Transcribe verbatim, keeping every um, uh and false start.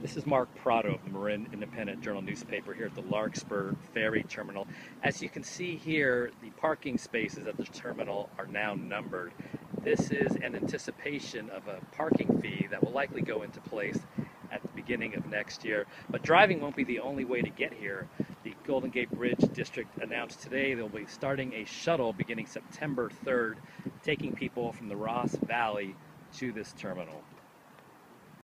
This is Mark Prado of the Marin Independent Journal newspaper here at the Larkspur Ferry Terminal. As you can see here, the parking spaces at the terminal are now numbered. This is an anticipation of a parking fee that will likely go into place at the beginning of next year. But driving won't be the only way to get here. The Golden Gate Bridge District announced today they'll be starting a shuttle beginning September third, taking people from the Ross Valley to this terminal.